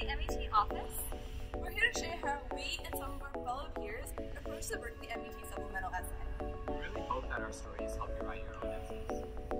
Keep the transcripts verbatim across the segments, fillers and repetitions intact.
Berkeley M E T office. We're here to share how we and some of our fellow peers approach the Berkeley M E T Supplemental essay. We really hope that our stories help you write your own essays.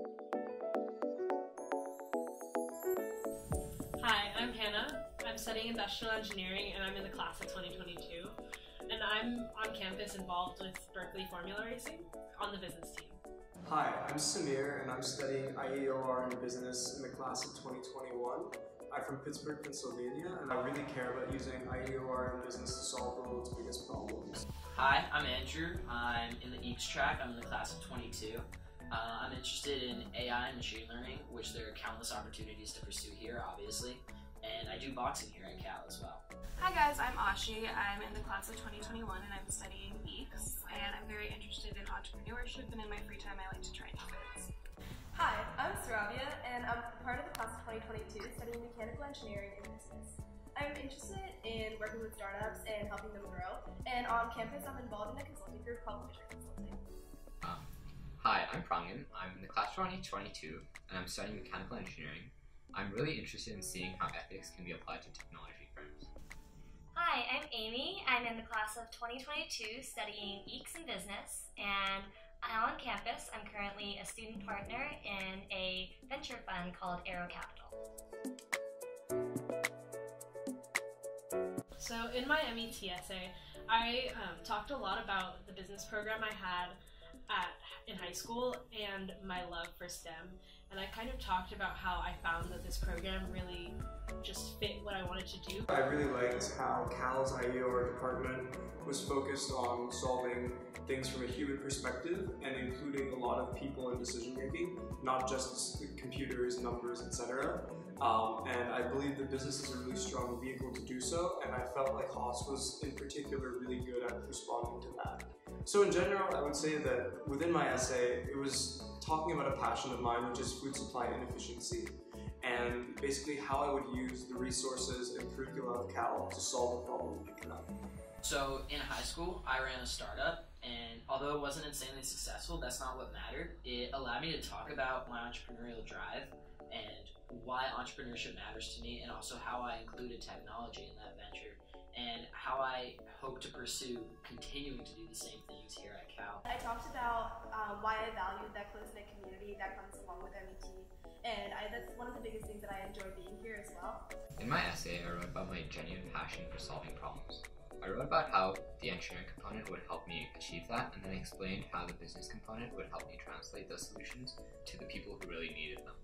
Hi, I'm Hannah. I'm studying industrial engineering and I'm in the class of twenty twenty-two. And I'm on campus involved with Berkeley Formula Racing on the business team. Hi, I'm Samir and I'm studying I E O R in business in the class of twenty twenty-one. I'm from Pittsburgh, Pennsylvania, and I really care about using I E O R in business to solve the world's biggest problems. Hi, I'm Andrew. I'm in the E K S track. I'm in the class of twenty-two. Uh, I'm interested in A I and machine learning, which there are countless opportunities to pursue here, obviously. And I do boxing here at Cal as well. Hi guys, I'm Ashi. I'm in the class of twenty twenty-one and I'm studying E K S, and I'm very interested in entrepreneurship, and in my free time I like to try new foods. Hi, I'm Saravia and I'm part of the class of twenty twenty-two studying mechanical engineering and business. I'm interested in working with startups and helping them grow, and on campus I'm involved in a consulting group called Mission Consulting. Um, hi, I'm Prangin. I'm in the class of twenty twenty-two and I'm studying mechanical engineering. I'm really interested in seeing how ethics can be applied to technology firms. Hi, I'm Amy. I'm in the class of twenty twenty-two studying E K S and business, and on campus I'm currently a student partner in a venture fund called Arrow Capital. So in my M E T essay, I um, talked a lot about the business program I had at, in high school and my love for STEM. And I kind of talked about how I found that this program really just fit what I wanted to do. I really liked how Cal's I E O R department was focused on solving things from a human perspective and including a lot of people in decision making, not just computers, numbers, et cetera. Um, and I believe that business is a really strong vehicle to do so, and I felt like Haas was in particular really good at responding to that. So in general, I would say that within my essay, it was talking about a passion of mine, which is food supply inefficiency, and basically how I would use the resources and curricula of Cal to solve the problem we picked up. So in high school, I ran a startup, and although it wasn't insanely successful, that's not what mattered. It allowed me to talk about my entrepreneurial drive and why entrepreneurship matters to me, and also how I included technology in that venture, and how I hope to pursue continuing to do the same things here at Cal. I talked about um, why I valued that close-knit community that comes along with M E T, and I, that's one of the biggest things that I enjoy being here as well. In my essay, I wrote about my genuine passion for solving problems. I wrote about how the engineering component would help me achieve that, and then explained how the business component would help me translate those solutions to the people who really needed them.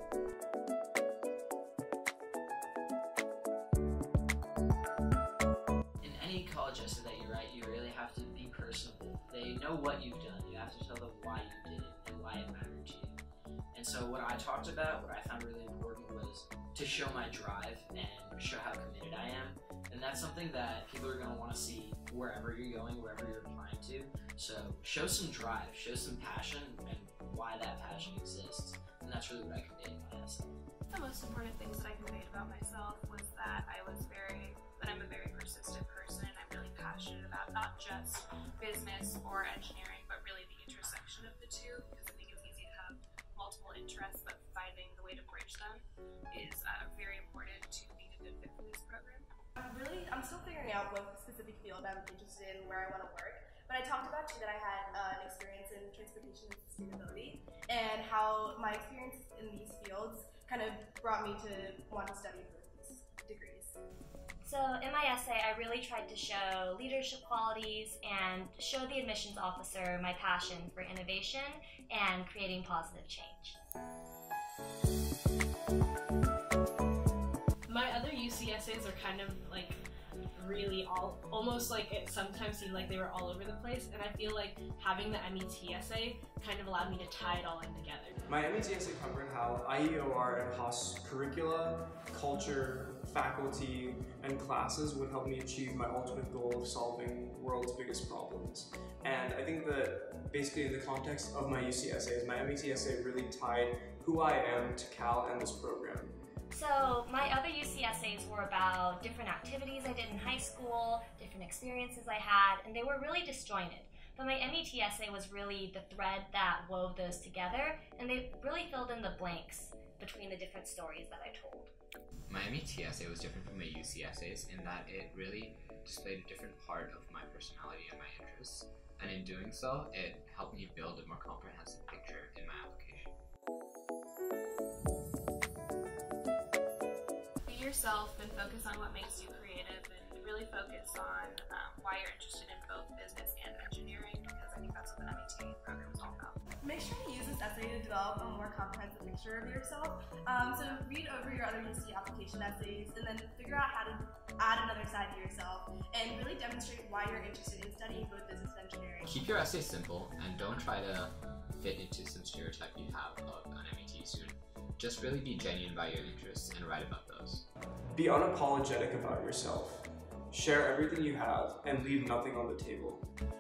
In any college essay that you write, you really have to be personable. They know what you've done. You have to tell them why you did it and why it mattered to you. And so what I talked about, what I found really important, was to show my drive and show how committed I am. And that's something that people are going to want to see wherever you're going, wherever you're applying to. So show some drive, show some passion, and why that passion exists. And that's really what I conveyed in my essay. The most important things that I conveyed about myself was that I was very, that I'm a very persistent person, and I'm really passionate about not just business or engineering, but really the intersection of the two, because I think it's easy to have multiple interests, but finding the way to bridge them is uh, very important to being a good fit for this program. I'm really, I'm still figuring out what specific field I'm interested in, where I want to work, but I talked about too that I had uh, an experience in transportation and sustainability, and how my experience in these fields kind of brought me to want to study both these degrees. So in my essay, I really tried to show leadership qualities and show the admissions officer my passion for innovation and creating positive change. My other U C essays are kind of like really all, almost like it sometimes seemed like they were all over the place, and I feel like having the M E T essay kind of allowed me to tie it all in together. My M E T essay covered how I E O R and Haas curricula, culture, faculty, and classes would help me achieve my ultimate goal of solving the world's biggest problems. And I think that basically in the context of my U C essays, my M E T essay really tied who I am to Cal and this program. So my other U C essays were about different activities I did in high school, different experiences I had, and they were really disjointed. but my M E T essay was really the thread that wove those together, and they really filled in the blanks between the different stories that I told. My M E T essay was different from my U C essays in that it really displayed a different part of my personality and my interests, and in doing so, it helped me build a more comprehensive picture in my application. Be yourself and focus on what makes you creative, and really focus on um, why you're interested in both business and engineering, because I think that's what the M E T program is all about. Make sure to use this essay to develop a more comprehensive picture of yourself. Um, so read over your other U C application essays and then figure out how to add another side to yourself and really demonstrate why you're interested in studying both business and engineering. Keep your essay simple and don't try to fit into some stereotype you have of an M E T student. Just really be genuine about your interests and write about those. Be unapologetic about yourself. Share everything you have and leave nothing on the table.